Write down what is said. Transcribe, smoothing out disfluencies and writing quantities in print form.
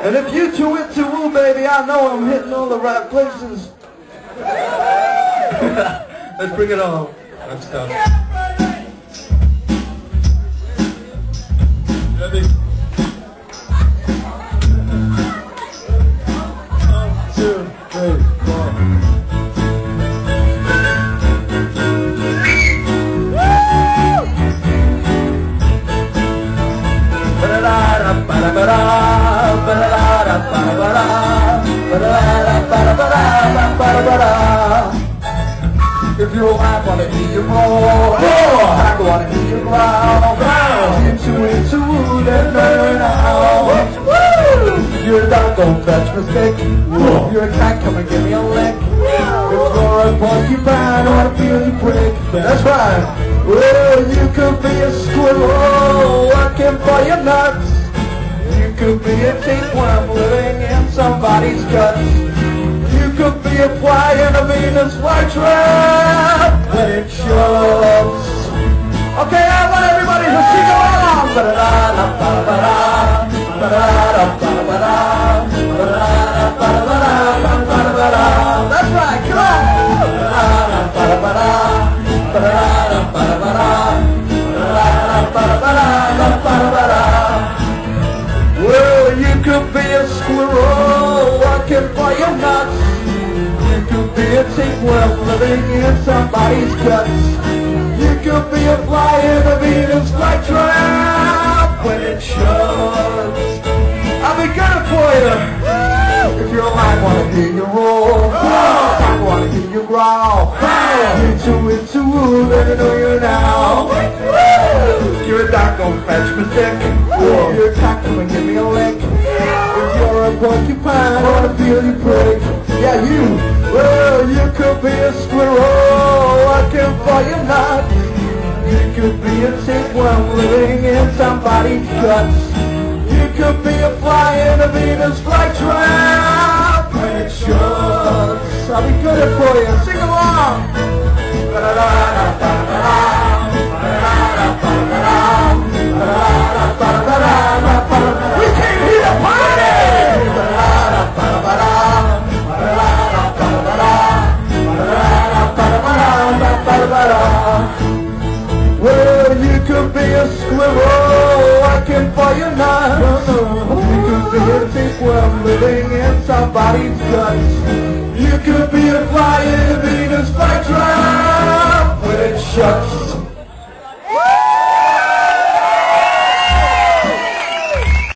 And if you too into woo, baby, I know I'm hitting all the right places. Let's bring it on. Let's go. Ready? 1, 2, 3, 4. If you like, wanna hear you roll, I wanna hear you growl. Into, then learn how. You're a dog, don't fetch mistake. You're a cat, come and give me a lick. If you're a porcupine, I wanna feel you break. That's right. Well, you could be a squirrel working for your nuts. You could be a tapeworm living in somebody's guts. You could be a fly in a Venus flytrap when it shows. Okay, I want everybody to sing along. That's right, come on. Well, you could be a squirrel working for your nuts. You could be a tapeworm living in somebody's guts. You could be a fly in a Venus flytrap when it shows. I'll be good for you. If you're alive, wanna hear you roar. I wanna hear you growl. Into, let me know you now. You're a dog, don't fetch me dick. You're a cat, come and give me a lick. If you're a porcupine, I wanna feel you break. Yeah, you. Well, you could be a squirrel working for your nuts. You could be a tapeworm living in somebody's guts. You could be a fly in a Venus flytrap when it shows. I'll be good for you. Sing along. We came here to party. Well, you could be a squirrel working for your nuts. You could be a tapeworm living in somebody's guts. You could be a fly in a Venus flytrap when it shuts.